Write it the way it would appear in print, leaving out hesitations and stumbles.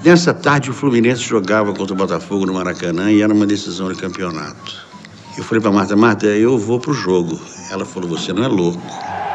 Nessa tarde, o Fluminense jogava contra o Botafogo no Maracanã e era uma decisão de campeonato. Eu falei para Marta, eu vou pro jogo. Ela falou, você não é louco.